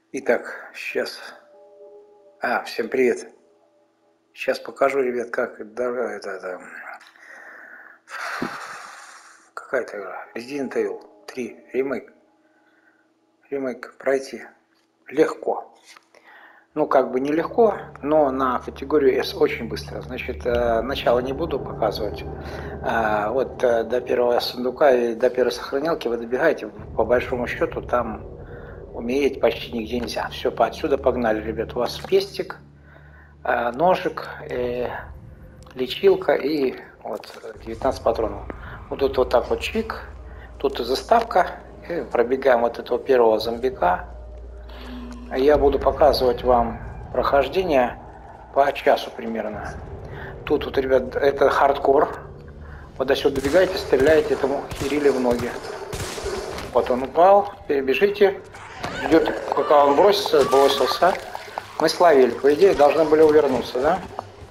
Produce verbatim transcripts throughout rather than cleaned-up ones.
Итак, сейчас... А, всем привет. Сейчас покажу, ребят, как это... это, это какая-то игра. Resident Evil три. Ремейк. Ремейк пройти легко. Ну, как бы нелегко, но на категорию S очень быстро. Значит, начало не буду показывать. Вот до первого сундука и до первой сохранялки вы добегаете. По большому счету там умереть почти нигде нельзя. Все, отсюда погнали, ребят. У вас пестик, ножик, лечилка и вот девятнадцать патронов. Вот тут вот так вот чик. Тут заставка. И пробегаем вот этого первого зомбика. Я буду показывать вам прохождение по часу примерно. Тут вот, ребят, это хардкор. Вот до сюда добегаете, стреляете этому херили в ноги. Вот он упал, перебежите. Ждете, пока он бросится, бросился. Мы словили. По идее, должны были увернуться, да?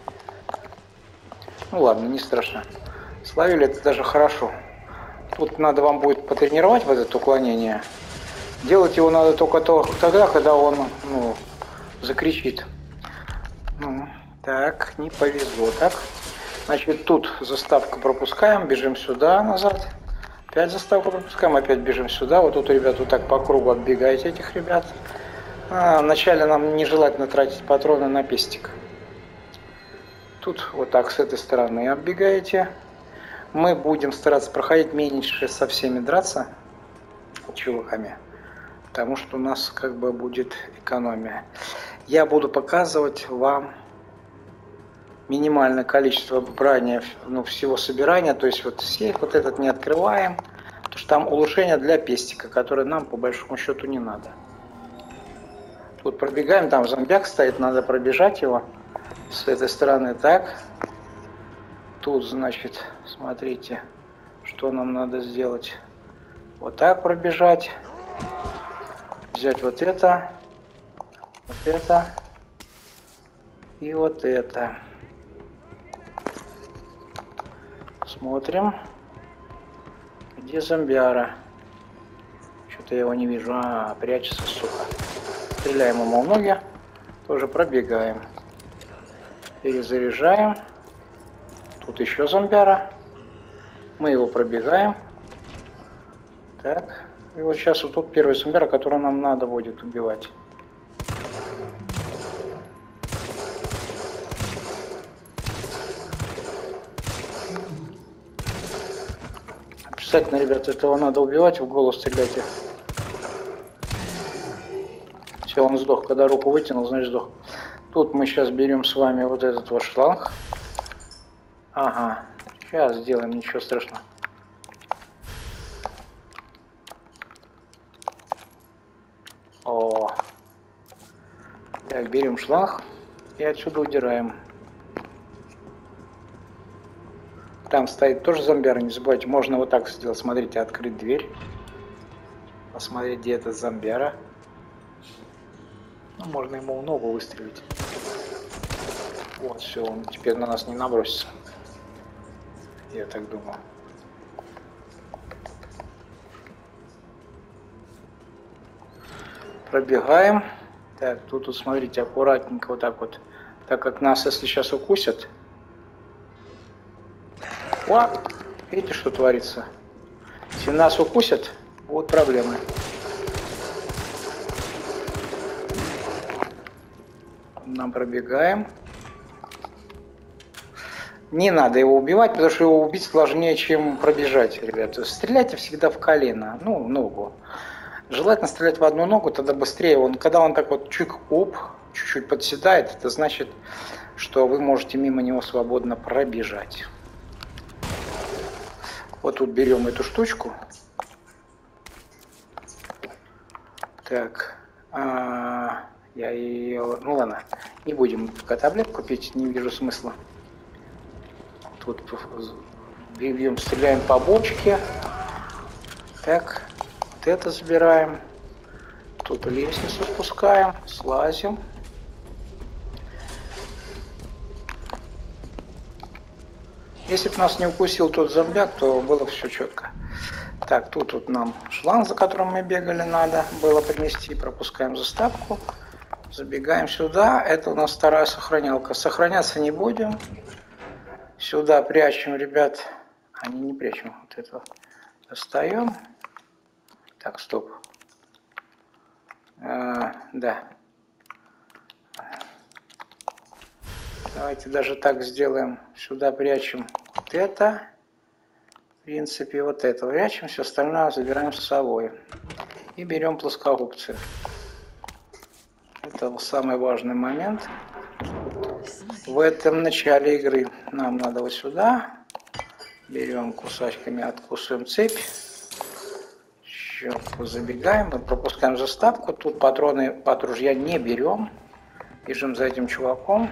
Ну ладно, не страшно. Словили, это даже хорошо. Тут надо вам будет потренировать вот это уклонение. Делать его надо только то, тогда, когда он ну, закричит. Ну, так, не повезло, так. Значит, тут заставку пропускаем, бежим сюда, назад. Опять заставку пропускаем, опять бежим сюда. Вот тут, ребят, вот так по кругу оббегаете этих ребят. А, вначале нам нежелательно тратить патроны на пестик. Тут вот так с этой стороны оббегаете. Мы будем стараться проходить меньше со всеми драться чуваками. Потому что у нас как бы будет экономия. Я буду показывать вам минимальное количество брания, ну, всего собирания. То есть вот сейф вот этот не открываем. Потому что там улучшение для пестика, которое нам по большому счету не надо. Тут пробегаем, там зомбяк стоит, надо пробежать его с этой стороны. Так. Тут, значит, смотрите, что нам надо сделать. Вот так пробежать. Взять вот это, вот это и вот это. Смотрим, где зомбяра. Что-то я его не вижу. А, прячется, сука. Стреляем ему в ноги. Тоже пробегаем. Перезаряжаем. Тут еще зомбяра. Мы его пробегаем. Так. И вот сейчас вот тут первый зомбяра, который нам надо будет убивать. Обязательно, ребята, этого надо убивать, в голову стреляйте. Все, он сдох. Когда руку вытянул, значит сдох. Тут мы сейчас берем с вами вот этот вот шланг. Ага, сейчас сделаем, ничего страшного. О, так, берем шланг и отсюда удираем. Там стоит тоже зомбяра, не забывайте, можно вот так сделать. Смотрите, открыть дверь, посмотреть, где этот зомбяра. Ну, можно ему в ногу выстрелить. Вот, все, он теперь на нас не набросится. Я так думаю. Пробегаем. Так, тут, тут смотрите, аккуратненько вот так вот. Так как нас, если сейчас укусят... О! Видите, что творится? Если нас укусят, будут проблемы. Нам пробегаем. Не надо его убивать, потому что его убить сложнее, чем пробежать, ребята. Стреляйте всегда в колено, ну, в ногу. Желательно стрелять в одну ногу, тогда быстрее. Он, когда он так вот чик-оп, чуть-чуть подседает, это значит, что вы можете мимо него свободно пробежать. Вот тут берем эту штучку. Так. А, я ее... Ну ладно, не будем пока таблетку пить, не вижу смысла. Тут берем, стреляем по бочке. Так. Вот это забираем. Тут лестницу спускаем, слазим. Если бы нас не укусил тот зомбяк, то было все четко. Так, тут вот нам шланг, за которым мы бегали, надо было принести. Пропускаем заставку. Забегаем сюда. Это у нас вторая сохранялка. Сохраняться не будем. Сюда прячем, ребят. А не, не прячем. Вот это достаем. Так, стоп. А, да. Давайте даже так сделаем. Сюда прячем вот это. В принципе, вот это прячем. Все остальное забираем с собой. И берем плоскогубцы. Это самый важный момент. В этом начале игры нам надо вот сюда. Берем кусачками, откусываем цепь. Щелку забегаем. Мы пропускаем заставку. Тут патроны от ружья не берем. Бежим за этим чуваком.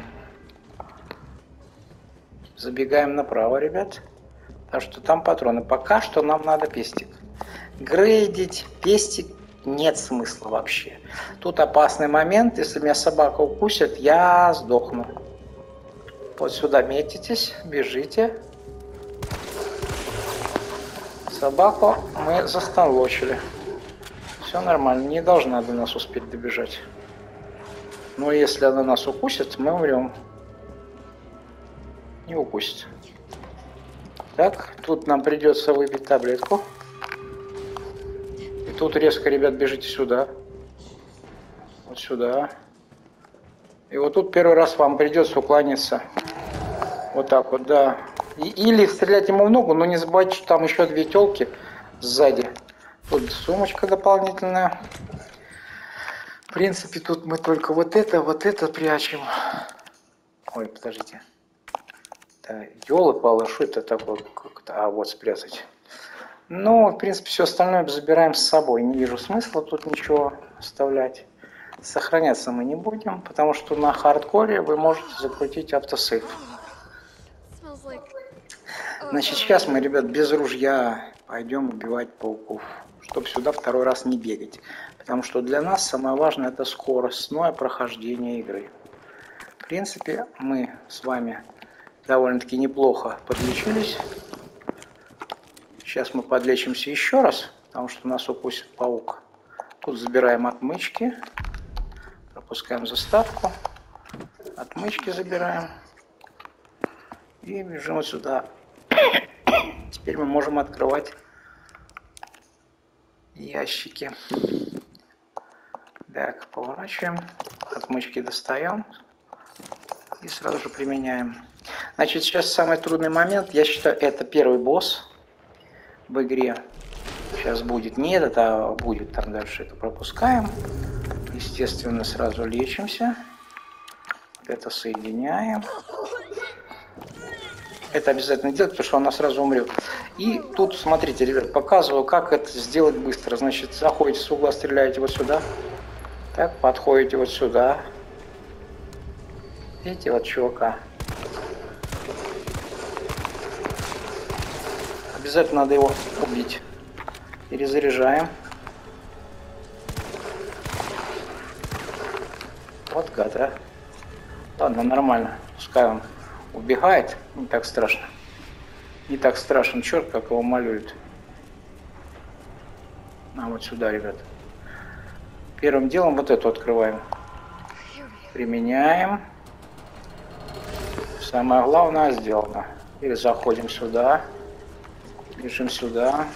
Забегаем направо, ребят. Потому что там патроны. Пока что нам надо пестик. Грейдить пестик нет смысла вообще. Тут опасный момент. Если меня собака укусит, я сдохну. Вот сюда метитесь, бежите. Собаку мы застанлочили. Все нормально. Не должна до нас успеть добежать. Но если она нас укусит, мы умрем. Не укусит. Так, тут нам придется выпить таблетку. И тут резко, ребят, бежите сюда. Вот сюда. И вот тут первый раз вам придется уклониться. Вот так вот, да. И, или стрелять ему в ногу, но не забывайте, что там еще две телки сзади. Тут сумочка дополнительная. В принципе, тут мы только вот это, вот это прячем. Ой, подождите. Да, ёлы-палы, что это такое? А, вот спрятать. Ну, в принципе, все остальное забираем с собой. Не вижу смысла тут ничего оставлять. Сохраняться мы не будем, потому что на хардкоре вы можете закрутить автосейв. Значит, сейчас мы, ребят, без ружья пойдем убивать пауков, чтобы сюда второй раз не бегать. Потому что для нас самое важное — это скоростное прохождение игры. В принципе, мы с вами довольно-таки неплохо подлечились. Сейчас мы подлечимся еще раз, потому что нас укусит паук. Тут забираем отмычки. Пропускаем заставку. Отмычки забираем. И бежим вот сюда. Теперь мы можем открывать ящики. Так, поворачиваем. Отмычки достаем. И сразу же применяем. Значит, сейчас самый трудный момент. Я считаю, это первый босс в игре. Сейчас будет не этот, а будет там дальше. Это пропускаем. Естественно, сразу лечимся. Это соединяем. Это обязательно делать, потому что она сразу умрет. И тут, смотрите, ребят, показываю, как это сделать быстро. Значит, заходите с угла, стреляете вот сюда. Так, подходите вот сюда. Видите, вот чувака. Обязательно надо его убить. Перезаряжаем. Вот гад, а. Ладно, нормально. Пускай он убегает. Не так страшно. Не так страшен черт, как его малюют. А вот сюда, ребят. Первым делом вот эту открываем. Применяем. Самое главное сделано. И заходим сюда. Бежим сюда.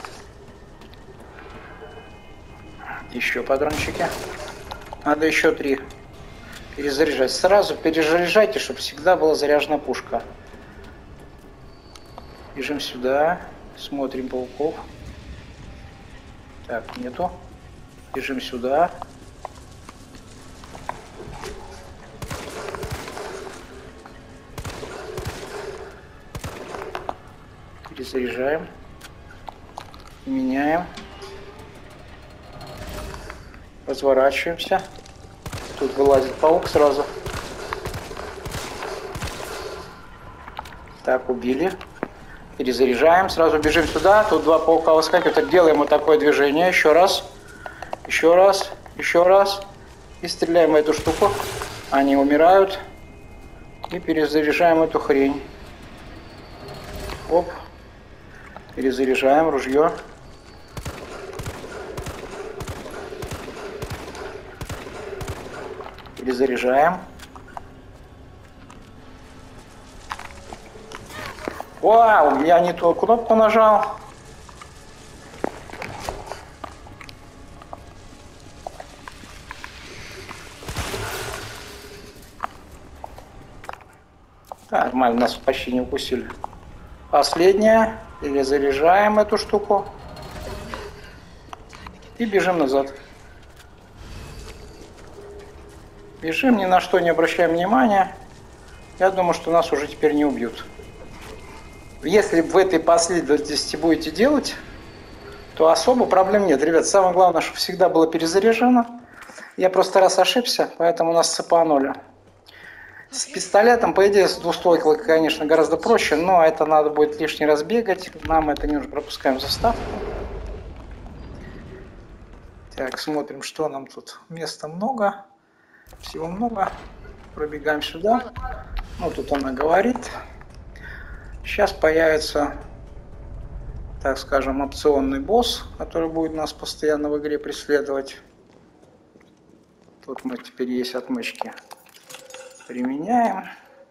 Еще патрончики. Надо еще три. Перезаряжать. Сразу перезаряжайте, чтобы всегда была заряжена пушка. Бежим сюда. Смотрим пауков. Так, нету. Бежим сюда. Перезаряжаем. Меняем. Разворачиваемся. Тут вылазит паук сразу. Так, убили. Перезаряжаем. Сразу бежим сюда. Тут два паука выскакивают. Делаем вот такое движение. Еще раз. Еще раз. Еще раз. И стреляем в эту штуку. Они умирают. И перезаряжаем эту хрень. Оп. Перезаряжаем ружье. Перезаряжаем. Вау, я не ту кнопку нажал. Так, нормально, нас почти не укусили. Последняя. Перезаряжаем эту штуку. И бежим назад. Бежим, ни на что не обращаем внимания. Я думаю, что нас уже теперь не убьют. Если в этой последовательности будете делать, то особо проблем нет. Ребят, самое главное, чтобы всегда было перезаряжено. Я просто раз ошибся, поэтому нас цепанули. С пистолетом, по идее, с двустволкой, конечно, гораздо проще, но это надо будет лишний раз бегать. Нам это не нужно, пропускаем заставку. Так, смотрим, что нам тут. Места много, всего много. Пробегаем сюда. Ну, тут она говорит. Сейчас появится, так скажем, опционный босс, который будет нас постоянно в игре преследовать. Тут мы теперь есть отмычки. Применяем.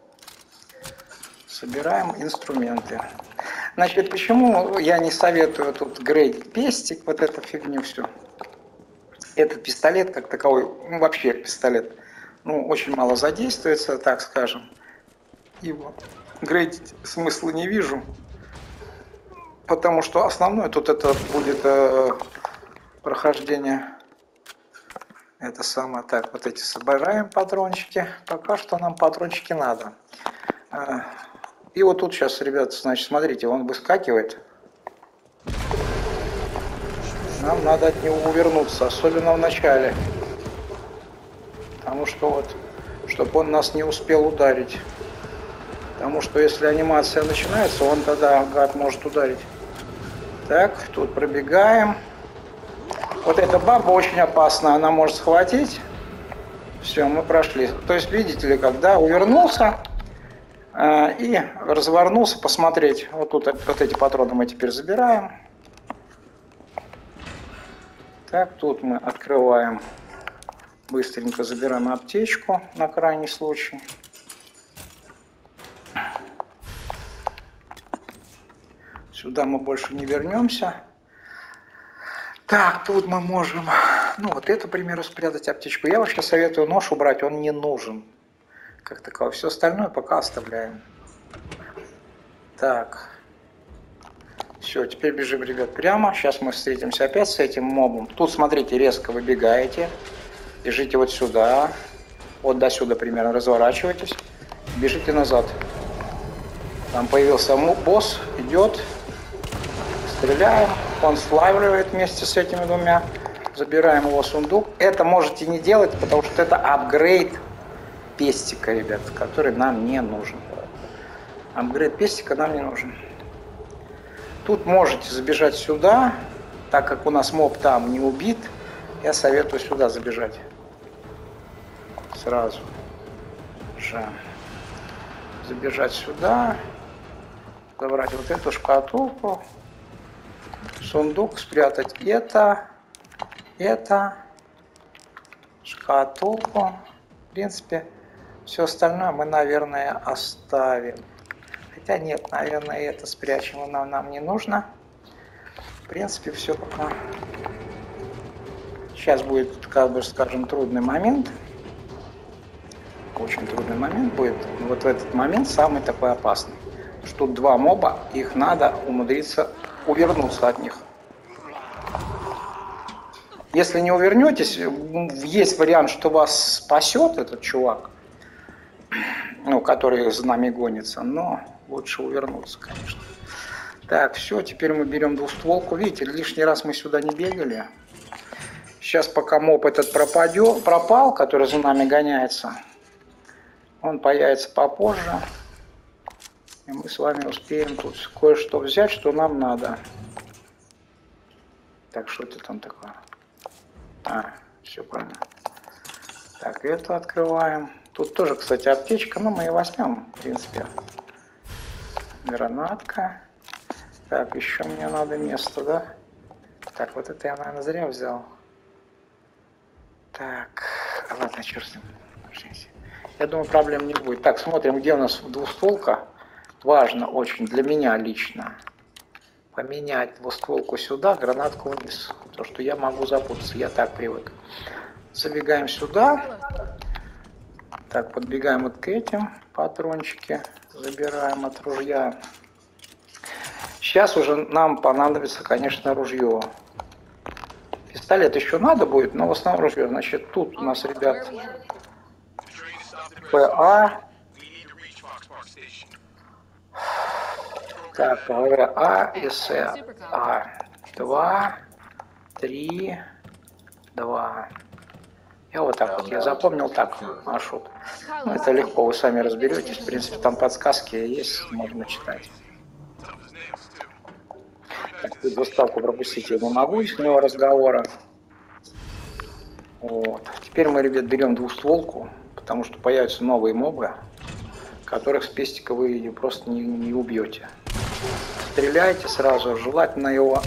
Собираем инструменты. Значит, почему я не советую тут грейдить пестик, вот эту фигню всю. Этот пистолет, как таковой, ну, вообще пистолет, ну, очень мало задействуется, так скажем. Его грейдить смысла не вижу. Потому что основное тут это будет э, прохождение. Это самое. Так, вот эти собираем патрончики. Пока что нам патрончики надо. И вот тут сейчас, ребята, значит, смотрите, он выскакивает. Нам надо от него увернуться, особенно в начале. Потому что вот, чтобы он нас не успел ударить. Потому что если анимация начинается, он тогда, гад, может ударить. Так, тут пробегаем. Вот эта баба очень опасна, она может схватить. Все, мы прошли. То есть, видите ли, когда увернулся э, и развернулся посмотреть. Вот тут вот эти патроны мы теперь забираем. Так, тут мы открываем. Быстренько забираем аптечку на крайний случай. Сюда мы больше не вернемся. Так, тут мы можем, ну вот эту, к примеру, спрятать аптечку. Я вообще советую нож убрать, он не нужен. Как таково. Все остальное пока оставляем. Так. Все, теперь бежим, ребят, прямо. Сейчас мы встретимся опять с этим мобом. Тут, смотрите, резко выбегаете. Бежите вот сюда. Вот до сюда примерно разворачивайтесь. Бежите назад. Там появился босс, идет. Стреляем. Он славливает вместе с этими двумя. Забираем его сундук. Это можете не делать, потому что это апгрейд пестика, ребят, который нам не нужен. Апгрейд пестика нам не нужен. Тут можете забежать сюда, так как у нас моб там не убит. Я советую сюда забежать. Сразу же. Забежать сюда. Забрать вот эту шкатулку. Сундук, спрятать это, это, шкатулку. В принципе, все остальное мы, наверное, оставим. Хотя нет, наверное, это спрячем, оно нам не нужно. В принципе, все пока. Сейчас будет, как бы, скажем, трудный момент. Очень трудный момент будет. Вот в этот момент самый такой опасный. Что тут два моба, их надо умудриться увернуться от них. Если не увернетесь, есть вариант, что вас спасет этот чувак, ну, который за нами гонится, но лучше увернуться, конечно. Так, все, теперь мы берем двустволку. Видите, лишний раз мы сюда не бегали. Сейчас, пока моб этот пропадет, пропал, который за нами гоняется, он появится попозже. И мы с вами успеем тут кое-что взять, что нам надо. Так, что это там такое? А, все правильно. Так, это открываем. Тут тоже, кстати, аптечка, но мы ее возьмем, в принципе. Гранатка. Так, еще мне надо место, да? Так, вот это я, наверное, зря взял. Так, ладно, черт с ним. Я думаю, проблем не будет. Так, смотрим, где у нас двустволка. Важно очень для меня лично поменять двустволку сюда, гранатку вниз. То, что я могу запутаться, я так привык. Забегаем сюда. Так, подбегаем вот к этим патрончики. Забираем от ружья. Сейчас уже нам понадобится, конечно, ружье. Пистолет еще надо будет, но в основном ружье. Значит, тут у нас, ребят, ПА. Так, ВА, СА. два, три, два. Я вот так вот, я запомнил так маршрут. Ну, это легко, вы сами разберетесь. В принципе, там подсказки есть, можно читать. Так, тут заставку пропустить я не могу из него разговора. Вот. Теперь мы, ребят, берем двустволку, потому что появятся новые мобы, которых с пестика вы просто не, не убьете. Стреляйте сразу, желательно его...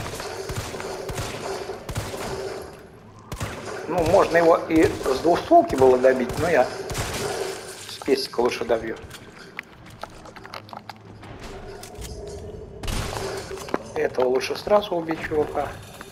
Ну, можно его и с двустволки было добить, но я с пестика лучше добью. Этого лучше сразу убить чувака.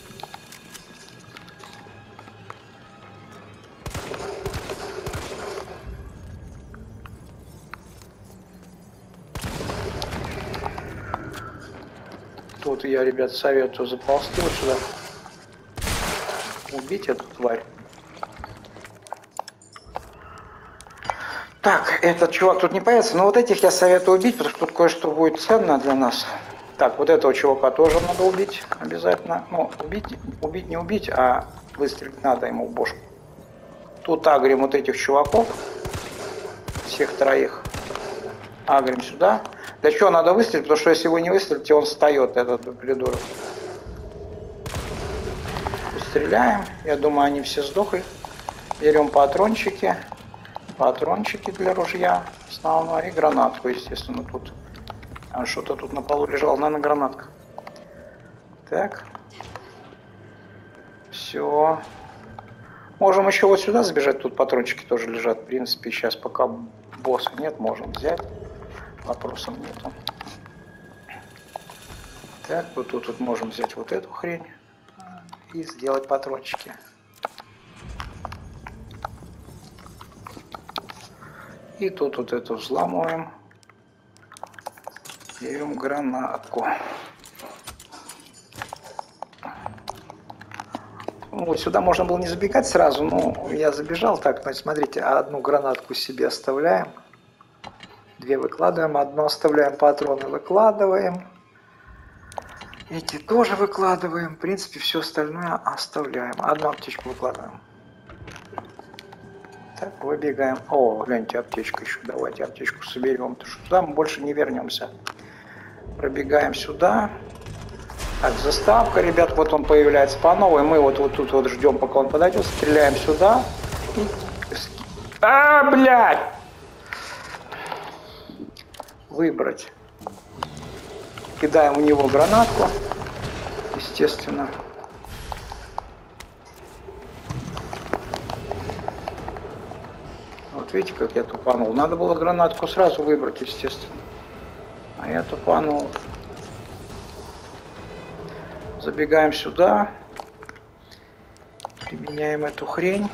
Тут я, ребят, советую заползти вот сюда. Убить эту тварь. Так, этот чувак тут не появится, но вот этих я советую убить, потому что тут кое-что будет ценно для нас. Так, вот этого чувака тоже надо убить обязательно. Ну, убить, убить не убить, а выстрелить надо ему в бошку. Тут агрим вот этих чуваков. Всех троих. Агрим сюда. Для чего надо выстрелить? Потому что если вы не выстрелите, он встает, этот придурок. Стреляем. Я думаю, они все сдохли. Берем патрончики. Патрончики для ружья основного и гранатку, естественно, тут. А что-то тут на полу лежало, наверное, гранатка. Так. Все. Можем еще вот сюда забежать, тут патрончики тоже лежат. В принципе, сейчас пока босса нет, можем взять. Вопросов нету. Так, вот тут вот можем взять вот эту хрень и сделать патрончики. И тут вот эту взламываем. Берем гранатку. Вот сюда можно было не забегать сразу, но я забежал так. Значит, смотрите, одну гранатку себе оставляем. Две выкладываем, одну оставляем, патроны выкладываем. Эти тоже выкладываем. В принципе, все остальное оставляем. Одну аптечку выкладываем. Так, выбегаем. О, гляньте, аптечка еще. Давайте аптечку соберем, потому что туда мы больше не вернемся. Пробегаем сюда. Так, заставка, ребят, вот он появляется по новой. Мы вот, вот тут вот ждем, пока он подойдет. Стреляем сюда. И... А, блядь! Выбрать. Кидаем в него гранатку. Естественно. Вот видите, как я тупанул. Надо было гранатку сразу выбрать, естественно. А я тупанул. Забегаем сюда. Применяем эту хрень.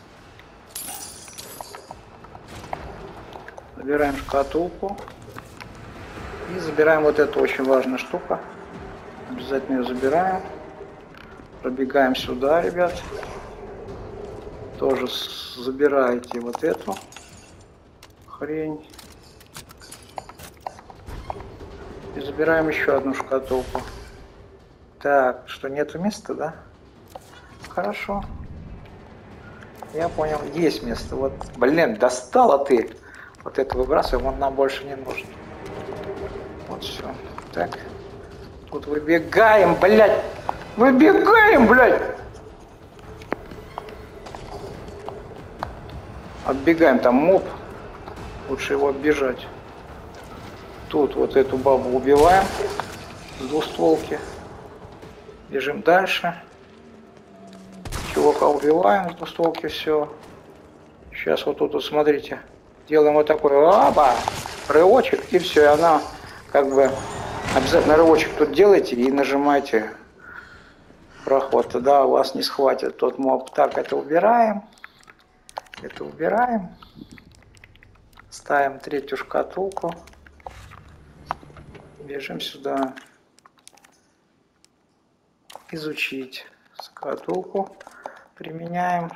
Забираем шкатулку. И забираем вот эту очень важную штуку. Обязательно ее забираем. Пробегаем сюда, ребят. Тоже забираете вот эту хрень. И забираем еще одну шкатулку. Так, что нету места, да? Хорошо. Я понял, есть место. Вот, блин, достала ты. Вот это выбрасываем, он нам больше не нужен. Вот все. Так. Тут выбегаем, блядь. Выбегаем, блядь. Отбегаем, там моб. Лучше его оббежать. Тут вот эту бабу убиваем. С двустволки. Бежим дальше. Чувака убиваем с двустволки, все. Сейчас вот тут, вот, смотрите. Делаем вот такой, оба, рывочек, и все, и она как бы обязательно рывочек тут делаете и нажимаете проход. Тогда у вас не схватит тот моб. Так, это убираем. Это убираем. Ставим третью шкатулку. Бежим сюда. Изучить шкатулку. Применяем.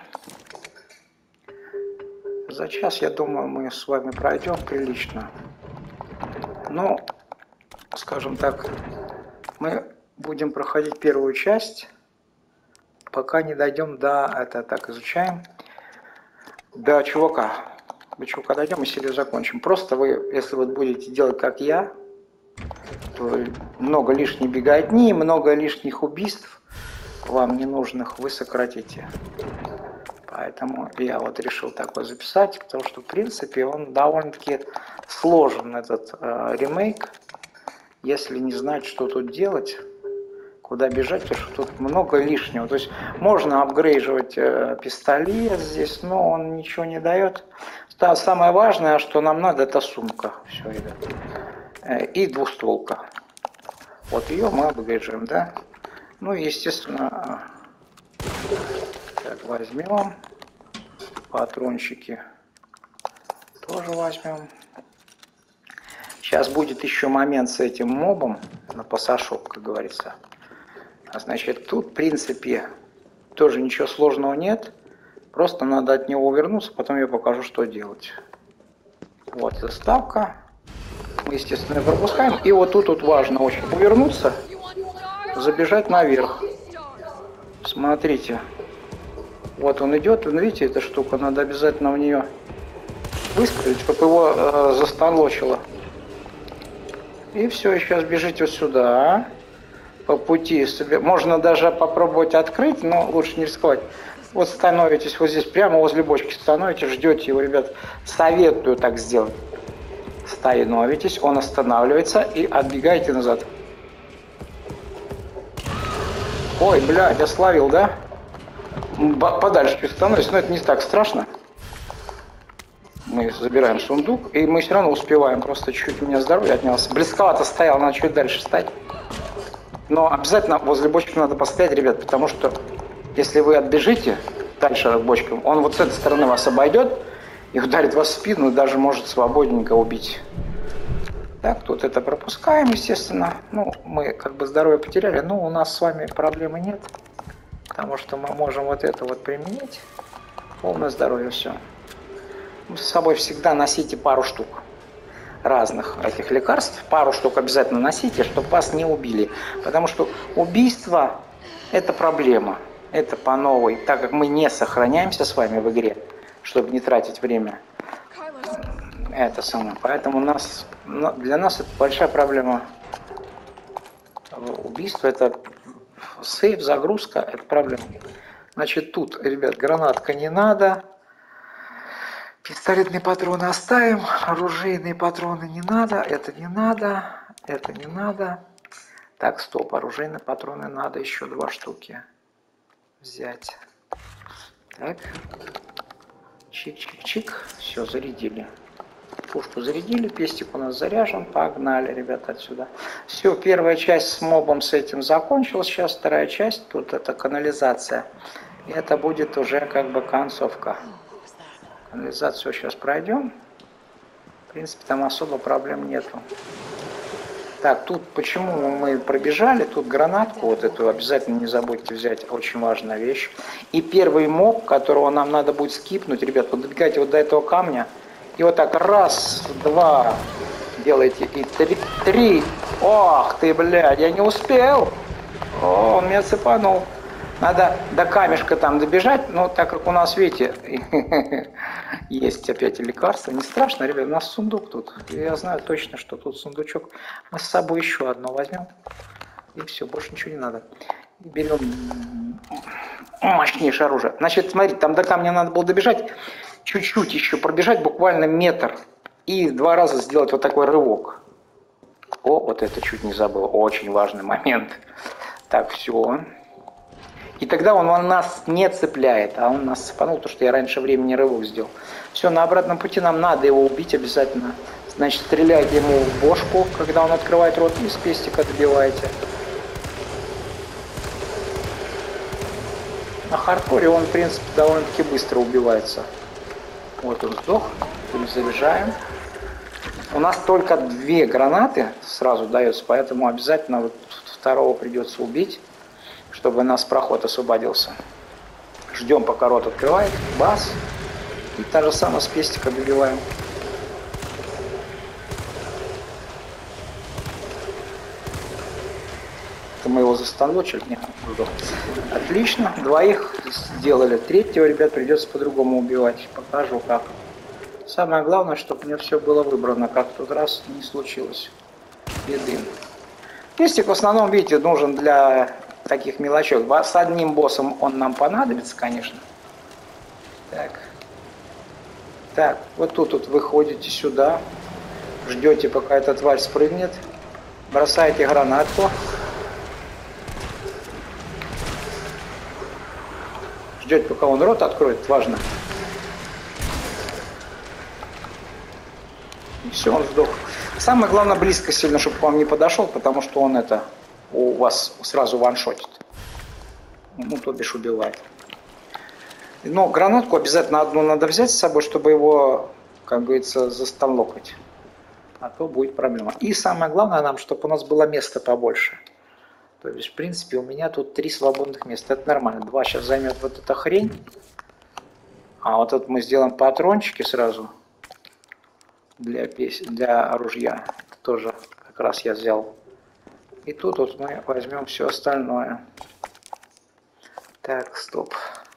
За час, я думаю, мы с вами пройдем прилично. Ну, скажем так, мы будем проходить первую часть, пока не дойдем до, это так изучаем, до чувака. До чувака дойдем и серию закончим. Просто вы, если вы будете делать как я, то много лишней беготни, много лишних убийств вам ненужных вы сократите. Поэтому я вот решил такой записать, потому что, в принципе, он довольно-таки сложен, этот э, ремейк. Если не знать, что тут делать, куда бежать, потому что тут много лишнего. То есть можно апгрейживать э, пистолет здесь, но он ничего не дает. Да, самое важное, что нам надо, это сумка. Все, ребят. Э, и двустволка. Вот ее мы апгрейживаем, да? Ну, естественно... Так, возьмем патрончики, тоже возьмем. Сейчас будет еще момент с этим мобом на пасашок, как говорится. А значит, тут, в принципе, тоже ничего сложного нет. Просто надо от него увернуться, потом я покажу, что делать. Вот заставка. Мы, естественно, пропускаем. И вот тут вот важно очень увернуться, забежать наверх. Смотрите. Вот он идет, вы видите, эта штука, надо обязательно в нее выстрелить, чтобы его э, застолочило. И все, сейчас бежите вот сюда, по пути себе. Можно даже попробовать открыть, но лучше не рисковать. Вот становитесь вот здесь, прямо возле бочки становитесь, ждете его, ребят. Советую так сделать. Становитесь, он останавливается и отбегаете назад. Ой, блядь, я словил, да? Подальше чуть становится, но это не так страшно. Мы забираем сундук, и мы все равно успеваем. Просто чуть-чуть у меня здоровье отнялся. Близковато стоял, надо чуть дальше стать. Но обязательно возле бочки надо постоять, ребят, потому что если вы отбежите дальше от бочки, он вот с этой стороны вас обойдет и ударит вас в спину, и даже может свободненько убить. Так, тут это пропускаем, естественно. Ну, мы как бы здоровье потеряли, но у нас с вами проблемы нет. Потому что мы можем вот это вот применить. Полное здоровье, все. С собой всегда носите пару штук разных этих лекарств. Пару штук обязательно носите, чтобы вас не убили. Потому что убийство – это проблема. Это по новой. Так как мы не сохраняемся с вами в игре, чтобы не тратить время. Это самое. Поэтому у нас, для нас это большая проблема. Убийство – это... Сейф, загрузка, это проблема. Значит, тут, ребят, гранатка не надо. Пистолетные патроны оставим. Оружейные патроны не надо. Это не надо. Это не надо. Так, стоп. Оружейные патроны надо еще два штуки взять. Так. Чик-чик-чик. Все, зарядили. Пушку зарядили, пестик у нас заряжен, погнали, ребята, отсюда. Все, первая часть с мобом с этим закончилась, сейчас вторая часть, тут это канализация. И это будет уже как бы концовка. Канализацию сейчас пройдем. В принципе, там особо проблем нету. Так, тут почему мы пробежали, тут гранатку вот эту обязательно не забудьте взять, очень важная вещь. И первый моб, которого нам надо будет скипнуть, ребят, вот добегайте вот до этого камня. И вот так раз, два, делайте, и три, три. Ох ты, блядь, я не успел. О, он меня цепанул. Надо до камешка там добежать, но так как у нас, видите, есть опять лекарства. Не страшно, ребят, у нас сундук тут. Я знаю точно, что тут сундучок. Мы с собой еще одно возьмем. И все, больше ничего не надо. Берем мощнейшее оружие. Значит, смотрите, там до камня надо было добежать. Чуть-чуть еще пробежать, буквально метр, и два раза сделать вот такой рывок. О, вот это чуть не забыл, очень важный момент. Так, все. И тогда он, он нас не цепляет, а он нас цепанул, потому что я раньше времени рывок сделал. Все, на обратном пути нам надо его убить обязательно. Значит, стреляйте ему в бошку, когда он открывает рот, и с пестика добиваете. На хардкоре он, в принципе, довольно-таки быстро убивается. Вот он сдох, перезаряжаем. У нас только две гранаты сразу дается, поэтому обязательно вот второго придется убить, чтобы у нас проход освободился. Ждем, пока рот открывает. Бас. И та же самая с пестика добиваем. Это мы его застаночили. Нет, отлично. Двоих сделали. Третьего, ребят, придется по-другому убивать. Покажу как. Самое главное, чтобы мне все было выбрано, как в тот раз не случилось беды. Пестик в основном, видите, нужен для таких мелочей. С одним боссом он нам понадобится, конечно. Так. Так, вот тут вот выходите сюда. Ждете, пока эта тварь спрыгнет. Бросаете гранатку. Ждете, пока он рот откроет, важно. И все, он сдох. Самое главное, близко сильно, чтобы к вам не подошел, потому что он это у вас сразу ваншотит. Ну, то бишь убивает. Но гранатку обязательно одну надо взять с собой, чтобы его, как говорится, застанлокать. А то будет проблема. И самое главное нам, чтобы у нас было места побольше. То есть, в принципе, у меня тут три свободных места. Это нормально. Два сейчас займет вот эта хрень. А вот тут мы сделаем патрончики сразу. Для, для ружья. Это тоже как раз я взял. И тут вот мы возьмем все остальное. Так, стоп.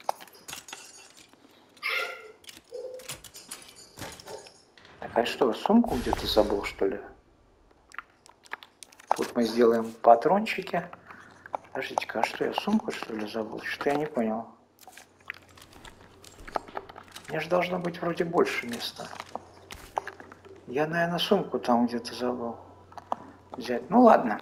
Так, а что, сумку где-то забыл, что ли? Тут мы сделаем патрончики. Подождите-ка, а что, я сумку, что ли, забыл? Что-то я не понял. Мне же должно быть вроде больше места. Я, наверное, сумку там где-то забыл взять. Ну ладно.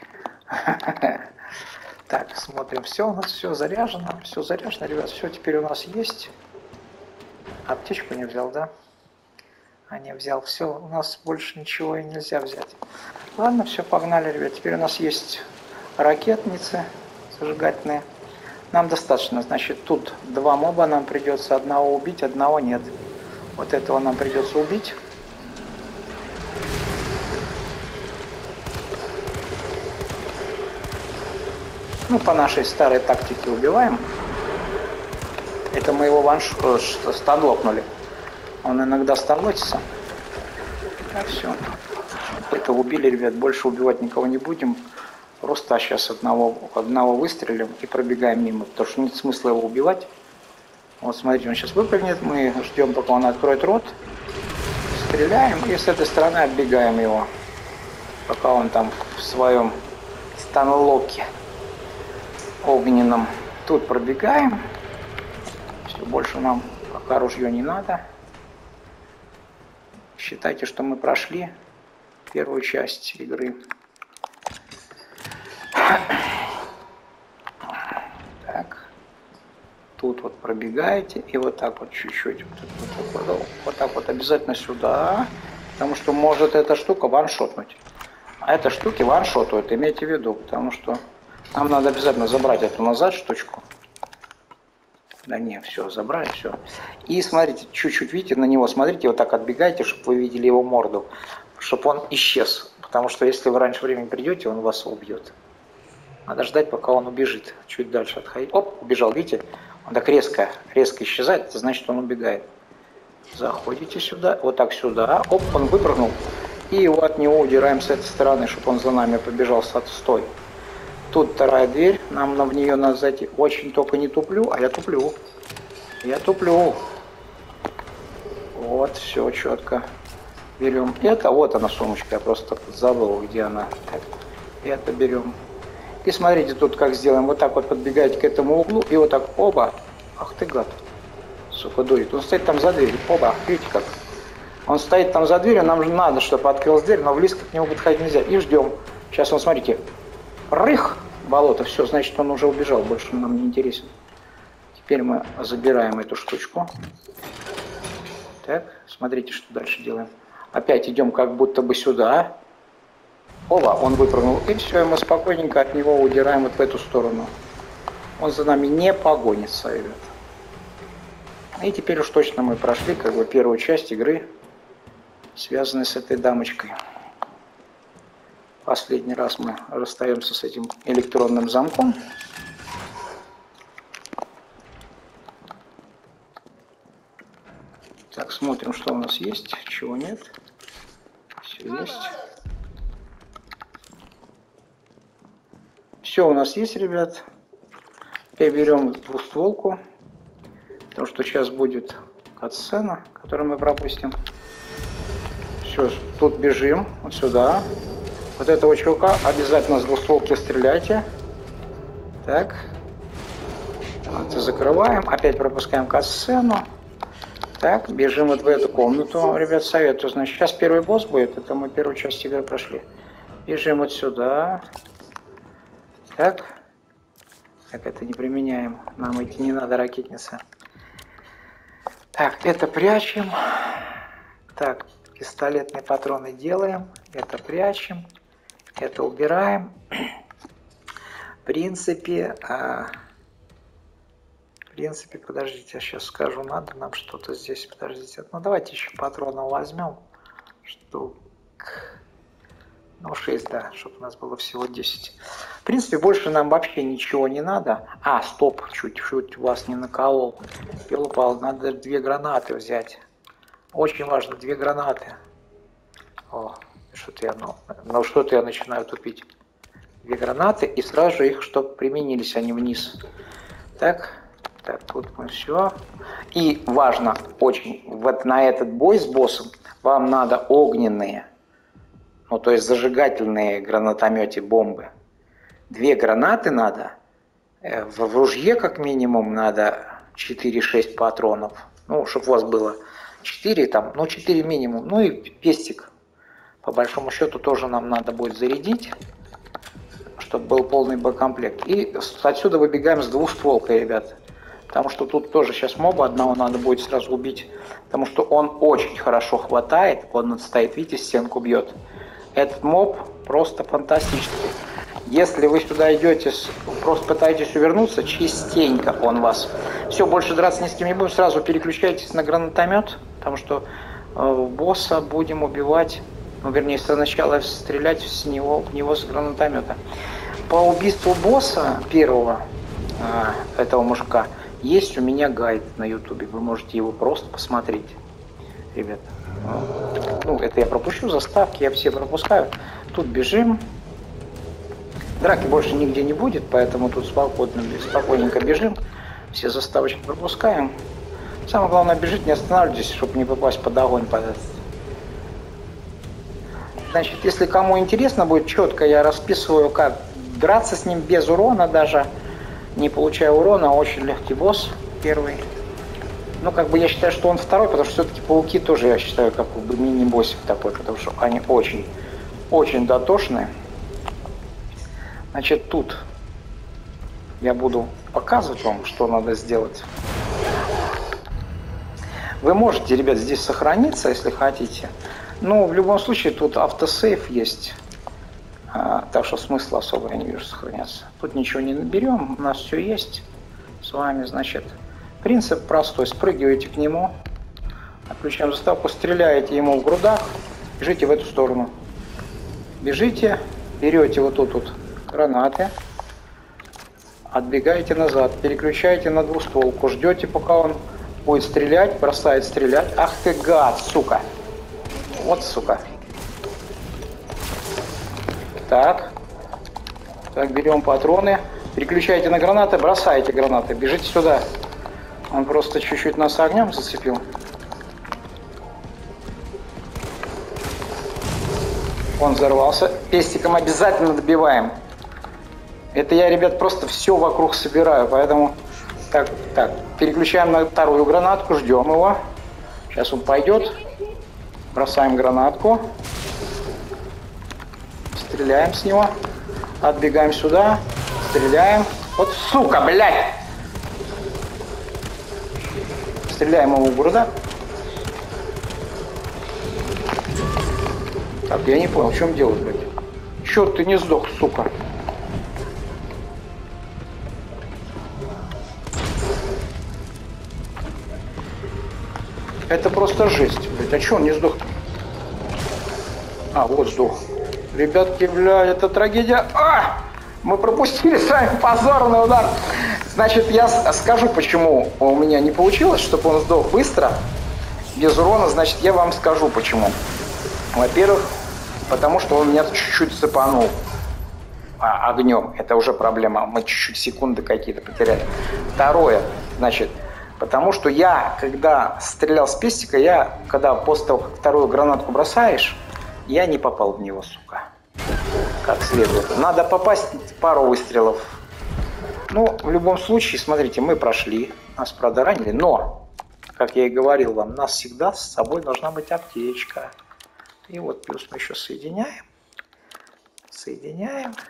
Так, смотрим. Все у нас все заряжено. Все заряжено, ребят. Все теперь у нас есть. Аптечку не взял, да? А не взял. Все, у нас больше ничего и нельзя взять. Ладно, все, погнали, ребят. Теперь у нас есть ракетницы зажигательные. Нам достаточно. Значит, тут два моба. Нам придется одного убить, одного нет. Вот этого нам придется убить. Ну, по нашей старой тактике убиваем. Это мы его ванш... станлокнули. Он иногда станлотится. А все. Это убили, ребят. Больше убивать никого не будем. Просто сейчас одного, одного выстрелим и пробегаем мимо. Потому что нет смысла его убивать. Вот смотрите, он сейчас выпрыгнет. Мы ждем, пока он откроет рот. Стреляем и с этой стороны отбегаем его. Пока он там в своем станлоке огненном. Тут пробегаем. Все, больше нам пока ружье не надо. Считайте, что мы прошли первую часть игры. Так. Тут вот пробегаете и вот так вот чуть-чуть. Вот, вот, вот, вот так вот обязательно сюда. Потому что может эта штука ваншотнуть. А эта штуки ваншотуют, имейте в виду. Потому что нам надо обязательно забрать эту назад штучку. Да не, все, забрали, все. И смотрите, чуть-чуть, видите, на него смотрите, вот так отбегайте, чтобы вы видели его морду. Чтобы он исчез. Потому что если вы раньше времени придете, он вас убьет. Надо ждать, пока он убежит. Чуть дальше отходить. Оп, убежал, видите? Он так резко, резко исчезает, это значит, он убегает. Заходите сюда, вот так сюда. Оп, он выпрыгнул. И его от него удираем с этой стороны, чтобы он за нами побежал. Стой. Тут вторая дверь, нам в нее надо зайти. Очень только не туплю, а я туплю. Я туплю. Вот, все четко. Берем это, вот она сумочка, я просто забыл, где она. Так, это берем. И смотрите, тут как сделаем. Вот так вот подбегаете к этому углу, и вот так, оба. Ах ты гад. Сука, дурит. Он стоит там за дверью. Оба, видите как. Он стоит там за дверью, нам же надо, чтобы открылась дверь, но близко к нему подходить нельзя. И ждем. Сейчас он, смотрите. Рых! болото. Все, значит, он уже убежал, больше нам не интересен. Теперь мы забираем эту штучку. Так, смотрите, что дальше делаем. Опять идем как будто бы сюда. Оба, он выпрыгнул. И все, и мы спокойненько от него удираем вот в эту сторону. Он за нами не погонится, ребят. И теперь уж точно мы прошли как бы первую часть игры, связанную с этой дамочкой. Последний раз мы расстаемся с этим электронным замком. Так, смотрим, что у нас есть, чего нет. Все есть. Все у нас есть, ребят. Теперь берем двустволку, потому что сейчас будет катсцена, которую мы пропустим. Все, тут бежим, вот сюда. Вот этого чувака обязательно с двустволки стреляйте. Так. Вот, закрываем, опять пропускаем катсцену. Так, бежим вот в эту комнату. Ребят, советую. Значит, сейчас первый босс будет, это мы первую часть игры прошли. Бежим вот сюда. Так. Так, это не применяем. Нам идти не надо, ракетница. Так, это прячем. Так, пистолетные патроны делаем. Это прячем. Это убираем. В принципе, а... в принципе, подождите, я сейчас скажу, надо нам что-то здесь, подождите. Ну, давайте еще патронов возьмем. Штук. Ну, шесть, да, чтобы у нас было всего десять. В принципе, больше нам вообще ничего не надо. А, стоп, чуть-чуть вас не наколол. Пилупал, надо две гранаты взять. Очень важно, две гранаты. О, что-то я, ну, ну что-то я начинаю тупить. Две гранаты и сразу же их, чтобы применились они вниз. Так, так, тут мы все. И важно очень, вот на этот бой с боссом вам надо огненные. Ну, то есть зажигательные в гранатомете бомбы. Две гранаты надо. В ружье, как минимум, надо четыре-шесть патронов. Ну, чтобы у вас было четыре, там, ну, четыре минимум. Ну, и пестик. По большому счету, тоже нам надо будет зарядить, чтобы был полный боекомплект. И отсюда выбегаем с двустволкой, ребят. Потому что тут тоже сейчас моба одного надо будет сразу убить. Потому что он очень хорошо хватает. Он стоит, видите, стенку бьет. Этот моб просто фантастический. Если вы сюда идете, просто пытаетесь увернуться, частенько он вас. Все, больше драться ни с кем не будем, сразу переключайтесь на гранатомет, потому что э, босса будем убивать, ну, вернее, сначала стрелять с него, в него с гранатомета. По убийству босса первого, э, этого мужика, есть у меня гайд на ютубе, вы можете его просто посмотреть, ребята. Ну, это я пропущу, заставки я все пропускаю. Тут бежим. Драки больше нигде не будет, поэтому тут спокойно, спокойненько бежим. Все заставочки пропускаем. Самое главное, бежите, не останавливайтесь, чтобы не попасть под огонь. Значит, если кому интересно будет, четко я расписываю, как драться с ним без урона, даже не получая урона. Очень легкий босс первый. Ну, как бы я считаю, что он второй, потому что все-таки пауки тоже, я считаю, как бы мини-боссик такой, потому что они очень, очень дотошные. Значит, тут я буду показывать вам, что надо сделать. Вы можете, ребят, здесь сохраниться, если хотите. Но в любом случае тут автосейв есть. А, так что смысла особо я не вижу сохраняться. Тут ничего не наберем, у нас все есть с вами, значит. Принцип простой. Спрыгиваете к нему, отключаем заставку, стреляете ему в грудах, бежите в эту сторону. Бежите, берете вот тут вот гранаты, отбегаете назад, переключаете на двустволку, ждете, пока он будет стрелять, бросает стрелять. Ах ты гад, сука! Вот сука. Так. Так, берем патроны, переключаете на гранаты, бросаете гранаты, бежите сюда. Он просто чуть-чуть нас огнем зацепил. Он взорвался. Пестиком обязательно добиваем. Это я, ребят, просто все вокруг собираю. Поэтому так, так, переключаем на вторую гранатку, ждем его. Сейчас он пойдет. Бросаем гранатку. Стреляем с него. Отбегаем сюда. Стреляем. Вот сука, блядь! Стреляем ему в грудак. Так, я не понял, в чем дело, блядь? Черт, ты не сдох, сука. Это просто жесть, блядь. А че он не сдох? А, вот сдох. Ребятки, бля, это трагедия. А! Мы пропустили с вами позорный удар. Значит, я скажу, почему у меня не получилось, чтобы он сдох быстро, без урона. Значит, я вам скажу, почему. Во-первых, потому что он меня чуть-чуть цепанул а, огнем. Это уже проблема. Мы чуть-чуть секунды какие-то потеряли. Второе, значит, потому что я, когда стрелял с пестика, я, когда после того, как вторую гранатку бросаешь, я не попал в него, сука. Как следует. Надо попасть пару выстрелов. Ну, в любом случае, смотрите, мы прошли. Нас, правда, ранили, но, как я и говорил вам, у нас всегда с собой должна быть аптечка. И вот плюс мы еще соединяем. Соединяем.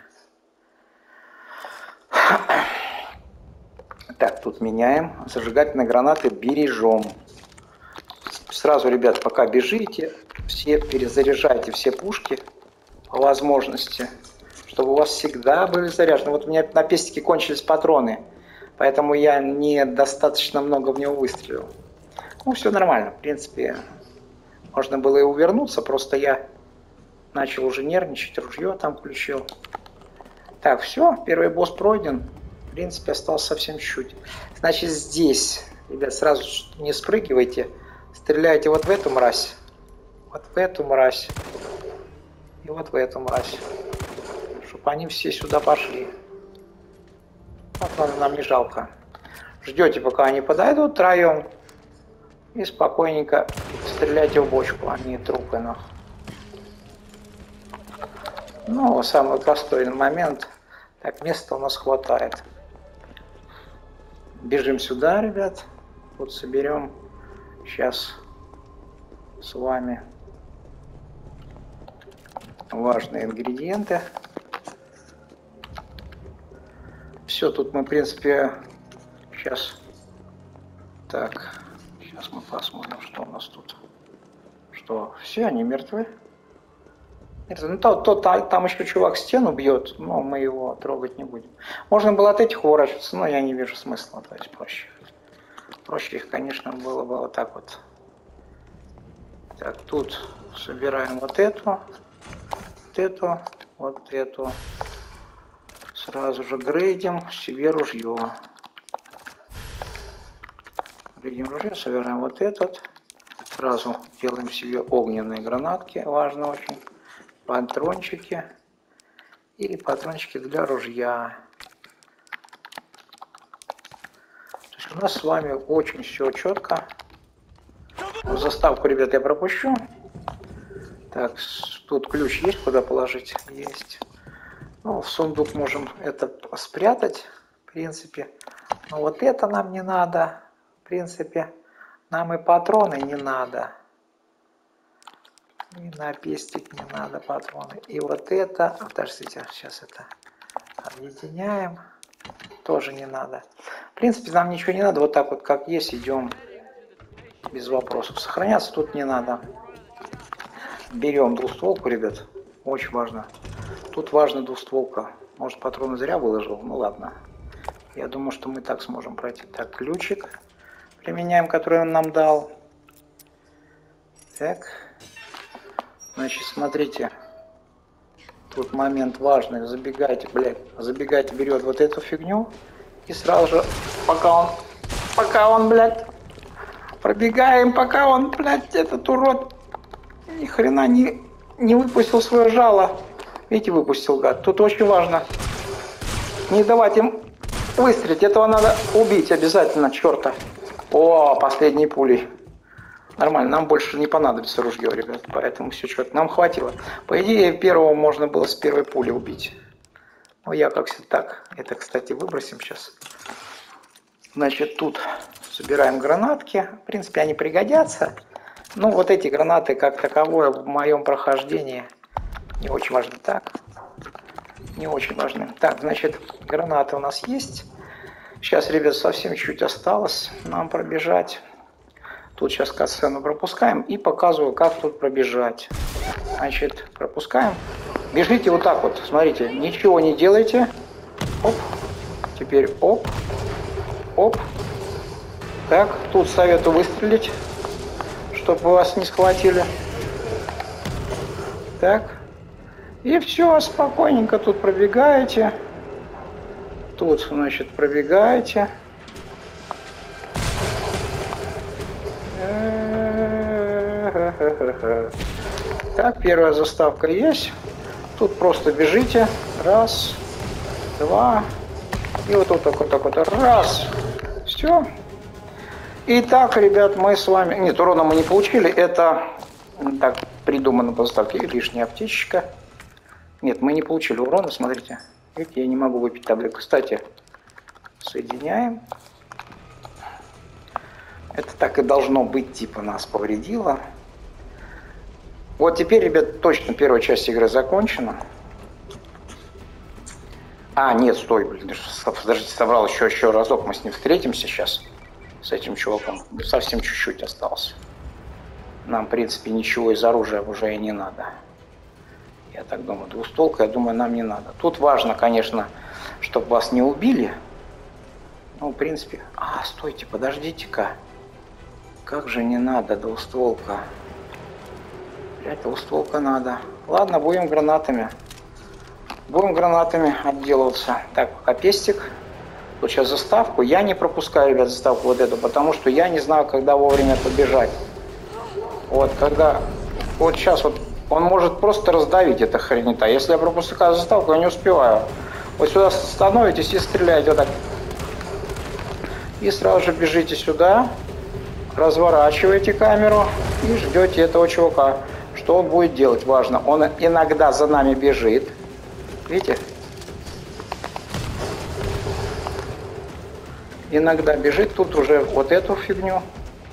Так, тут меняем. Зажигательные гранаты бережем. Сразу, ребят, пока бежите, все перезаряжайте все пушки по возможности, чтобы у вас всегда были заряжены. Вот у меня на пестике кончились патроны, поэтому я не достаточно много в него выстрелил. Ну, все нормально, в принципе. Можно было и увернуться, просто я начал уже нервничать, ружье там включил. Так, все, первый босс пройден. В принципе, осталось совсем чуть-чуть. Значит, здесь, ребят, сразу не спрыгивайте. Стреляйте вот в эту мразь. Вот в эту мразь. И вот в эту мразь. Чтобы они все сюда пошли. Вот нам не жалко. Ждете, пока они подойдут втроем. И спокойненько стреляйте в бочку, а не трупы. Но. Ну, самый простой момент. Так, места у нас хватает. Бежим сюда, ребят. Вот соберем сейчас с вами важные ингредиенты. Все, тут мы, в принципе, сейчас... Так... Сейчас мы посмотрим, что у нас тут. Что, все они мертвы? Ну, то, то, там еще чувак стену бьет, но мы его трогать не будем. Можно было от этих уворачиваться, но я не вижу смысла, то есть проще. Проще их, конечно, было бы вот так вот. Так, тут собираем вот эту, вот эту, вот эту. Сразу же грейдим себе ружье. Грейдим ружье, собираем вот этот. Сразу делаем себе огненные гранатки, важно очень. Патрончики. И патрончики для ружья. То есть у нас с вами очень все четко. Заставку, ребят, я пропущу. Так, тут ключ есть, куда положить? Есть. Ну, в сундук можем это спрятать, в принципе. Но вот это нам не надо, в принципе. Нам и патроны не надо. И на пестик не надо патроны. И вот это, подождите, сейчас это объединяем. Тоже не надо. В принципе, нам ничего не надо. Вот так вот, как есть, идем без вопросов. Сохраняться тут не надо. Берем двустволку, ребят. Очень важно. Тут важна двустволка. Может, патроны зря выложил? Ну ладно. Я думаю, что мы так сможем пройти. Так, ключик применяем, который он нам дал. Так. Значит, смотрите. Тут момент важный. Забегайте, блядь. Забегайте, берет вот эту фигню. И сразу же, пока он, пока он, блядь, пробегаем, пока он, блядь, этот урод ни хрена не, не выпустил свое жало. Видите, выпустил, гад. Тут очень важно не давать им выстрелить. Этого надо убить обязательно, черта. О, последней пулей. Нормально, нам больше не понадобится ружье, ребят. Поэтому все четко. Нам хватило. По идее, первого можно было с первой пули убить. Ну, я как всегда так. Это, кстати, выбросим сейчас. Значит, тут собираем гранатки. В принципе, они пригодятся. Ну, вот эти гранаты, как таковое, в моем прохождении не очень важно. Так. не очень важны. Так, значит, гранаты у нас есть. Сейчас, ребят, совсем чуть осталось нам пробежать. Тут сейчас катсцену пропускаем и показываю, как тут пробежать. Значит, пропускаем. Бежите вот так вот, смотрите, ничего не делайте. Оп. Теперь оп. Оп. Так, тут советую выстрелить, чтобы вас не схватили. Так. И все, спокойненько тут пробегаете. Тут, значит, пробегаете. Так, первая заставка есть. Тут просто бежите. Раз, два. И вот вот так вот так вот. Раз. Все. Итак, ребят, мы с вами... Нет, урона мы не получили. Это так придумано по заставке. Лишняя аптечка. Нет, мы не получили урона, смотрите. Видите, я не могу выпить таблетку. Кстати, соединяем. Это так и должно быть, типа нас повредило. Вот теперь, ребят, точно первая часть игры закончена. А, нет, стой, блин, подождите, собрал еще, еще разок, мы с ним встретимся сейчас. С этим чуваком. Совсем чуть-чуть осталось. Нам, в принципе, ничего из оружия уже и не надо. Я так думаю, двустволка, я думаю, нам не надо. Тут важно, конечно, чтобы вас не убили. Ну, в принципе... А, стойте, подождите-ка. Как же не надо двустволка? Блять, двустволка надо. Ладно, будем гранатами. Будем гранатами отделываться. Так, пока пестик. Вот сейчас заставку. Я не пропускаю, ребят, заставку вот эту, потому что я не знаю, когда вовремя побежать. Вот, когда... Вот сейчас вот он может просто раздавить это хренета. Если я пропускаю заставку, я не успеваю. Вот сюда становитесь и стреляете вот так. И сразу же бежите сюда. Разворачиваете камеру и ждете этого чувака. Что он будет делать? Важно. Он иногда за нами бежит. Видите? Иногда бежит. Тут уже вот эту фигню.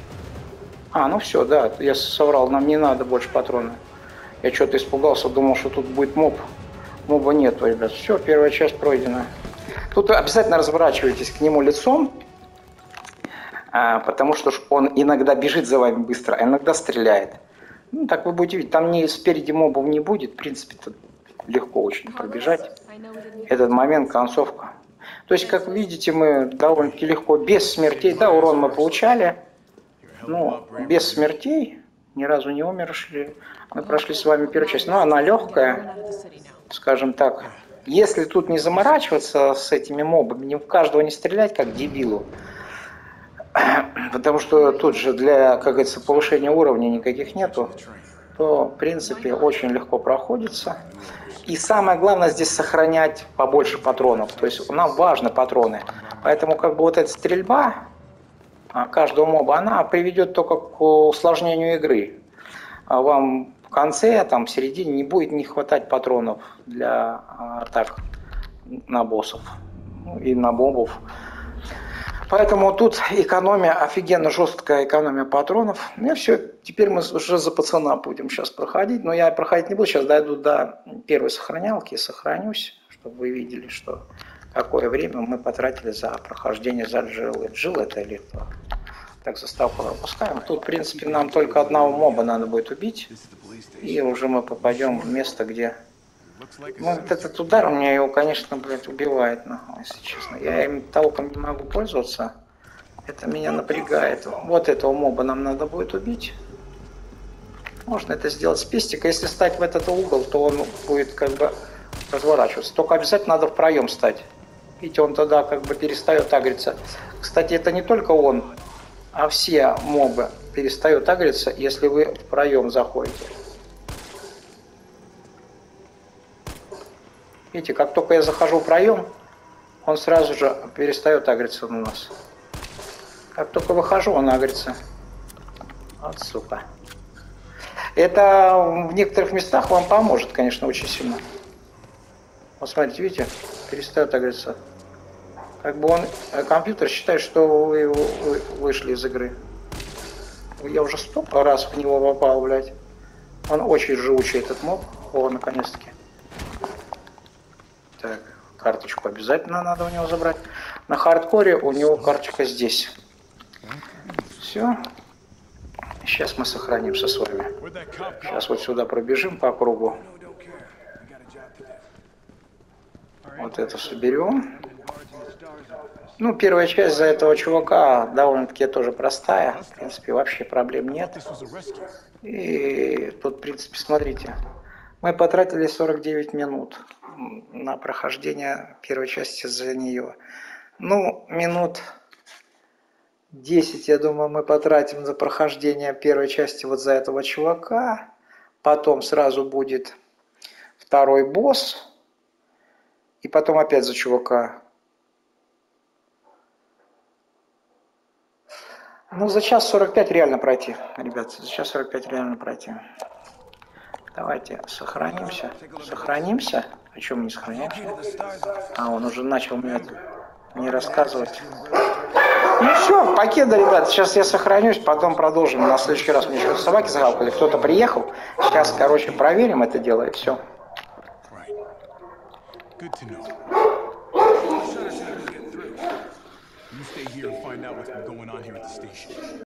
А, ну все, да, я соврал. Нам не надо больше патронов. Я что-то испугался, думал, что тут будет моб. Моба нету, ребят. Все, первая часть пройдена. Тут обязательно разворачивайтесь к нему лицом. А, потому что он иногда бежит за вами быстро, а иногда стреляет. Ну, так вы будете видеть. Там ни спереди мобов не будет. В принципе, тут легко очень пробежать. Этот момент, концовка. То есть, как видите, мы довольно-таки легко, без смертей. Да, урон мы получали. Но без смертей. Ни разу не умершли. Мы прошли с вами первую часть. Но она легкая, скажем так. Если тут не заморачиваться с этими мобами, не в каждого не стрелять, как дебилу. Потому что тут же для, как говорится, повышения уровня никаких нету, то, в принципе, очень легко проходится. И самое главное здесь сохранять побольше патронов. То есть нам важны патроны. Поэтому как бы вот эта стрельба каждого моба, она приведет только к усложнению игры. А вам в конце, там, в середине не будет не хватать патронов для атак на боссов и на мобов. Поэтому тут экономия, офигенно жесткая экономия патронов. Ну и все, теперь мы уже за пацана будем сейчас проходить. Но я проходить не буду, сейчас дойду до первой сохранялки, сохранюсь, чтобы вы видели, что какое время мы потратили за прохождение за Джилл. Джилл это или кто? Так, заставку пропускаем. Тут, в принципе, нам только одного моба надо будет убить. И уже мы попадем в место, где... Ну, вот этот удар у меня его, конечно, блядь, убивает, нахуй, если честно. Я им толком не могу пользоваться. Это меня напрягает. Вот этого моба нам надо будет убить. Можно это сделать с пестика. Если стать в этот угол, то он будет как бы разворачиваться. Только обязательно надо в проем стать. Видите, он тогда как бы перестает агриться. Кстати, это не только он, а все мобы перестают агриться, если вы в проем заходите. Видите, как только я захожу в проем, он сразу же перестает агриться на нас. Как только выхожу, он агрится. Вот сука. Это в некоторых местах вам поможет, конечно, очень сильно. Вот смотрите, видите, перестает агриться. Как бы он, компьютер считает, что вы, вы вышли из игры. Я уже столько раз в него попал, блядь. Он очень живучий, этот моб. О, наконец-таки. карточку обязательно надо у него забрать. На хардкоре у него карточка здесь. Все. Сейчас мы сохранимся с вами. Сейчас вот сюда пробежим по кругу. Вот это соберем. Ну, первая часть за этого чувака довольно-таки тоже простая. В принципе, вообще проблем нет. И тут, в принципе, смотрите. Мы потратили сорок девять минут на прохождение первой части за нее. Ну, минут десять, я думаю, мы потратим за прохождение первой части вот за этого чувака. Потом сразу будет второй босс. И потом опять за чувака. Ну, за час сорок пять реально пройти, ребят. За час сорок пять реально пройти. Давайте сохранимся. Сохранимся. О чем не сохраняемся? А, он уже начал мне не рассказывать. Ну все, покеда, ребят. Сейчас я сохранюсь, потом продолжим. На следующий раз мне что-то собаки загавкали. Кто-то приехал. Сейчас, короче, проверим это дело и все. You stay here and find out what's been going on here at the station.